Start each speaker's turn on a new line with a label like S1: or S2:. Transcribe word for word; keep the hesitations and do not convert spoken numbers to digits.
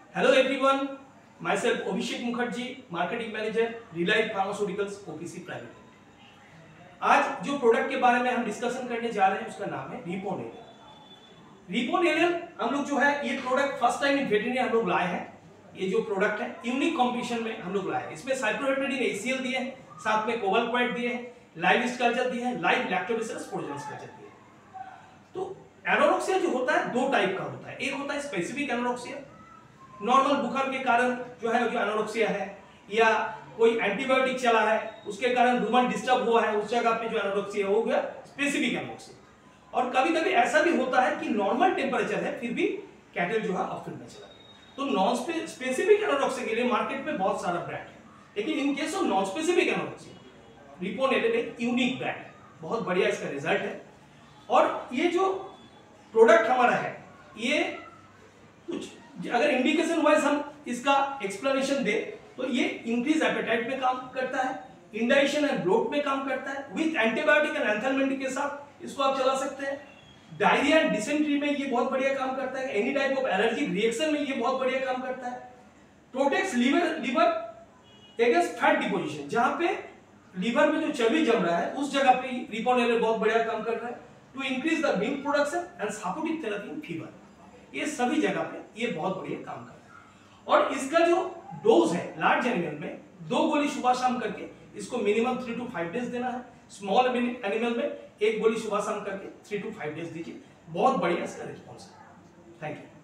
S1: Hello everyone, myself Abhishek Mukherjee, marketing manager, Relight Pharmaceuticals O P C Private Limited। आज जो product के बारे में हम डिस्कशन करने जा रहे हैं उसका नाम है रिपोनेलियल। रिपोनेलियल हम लोग जो है ये product first time in veterinary हम लोग लाए हैं। ये जो प्रोडक्ट है यूनिक कॉम्पिटिशन में हम लोग लाए हैं। इसमें साइप्रोहेप्टेडिन एसीएल दिए हैं, साथ में कोवलक्वाइट दिए हैं, लाइव यीस्ट कल्चर दिए हैं, लाइव लैक्टोबैसिलस प्रोजेनेस कल्चर दिए हैं। तो एनोरेक्सिया जो होता है दो टाइप का होता है। एक होता है स्पेसिफिक एनोरेक्सिया, नॉर्मल बुखार के कारण जो है जो एनोरेक्सिया है, या कोई एंटीबायोटिक चला है उसके कारण रूमन डिस्टर्ब हुआ है, उस जगह पे जो एनोरेक्सिया हो गया स्पेसिफिक एनोरेक्सिया। और कभी कभी ऐसा भी होता है कि नॉर्मल टेम्परेचर है फिर भी कैटल जो है ऑफिन में चला गया। तो नॉन स्पेसिफिक एनोरेक्सिया के लिए मार्केट में बहुत सारा ब्रांड है, लेकिन in case of non specific anorexia रिपोनेलियल एक यूनिक ब्रांड है, बहुत बढ़िया इसका रिजल्ट है। और ये जो प्रोडक्ट हमारा है ये कुछ अगर इंडिकेशन वाइज हम इसका एक्सप्लेनेशन दे तो ये इंक्रीज एपेटाइट में काम करता है, इंडाइजेशन एंड ब्लोट में काम करता है, विद एंटीबायोटिक एंड एंथालमेंटिक के साथ इसको आप चला सकते हैं। डायरिया एंड डिसेंट्री में ये बहुत बढ़िया काम करता है, any type of allergy reaction में ये बहुत बढ़िया काम करता है। Protects liver liver against fat deposition, जहां पे लीवर में जो चर्बी जम रहा है उस जगह पे रिपोनेलियल बहुत बढ़िया काम कर रहा है। To increase the milk production and supportive therapy in fever, ये सभी जगह पे ये बहुत बढ़िया काम कर रहा है। और इसका जो डोज है लार्ज एनिमल में दो गोली सुबह शाम करके इसको minimum three to five days देना है। स्मॉल एनिमल में एक गोली सुबह शाम करके थ्री टू फाइव डेज दीजिए, बहुत बढ़िया इसका रिस्पॉन्स है। Thank you.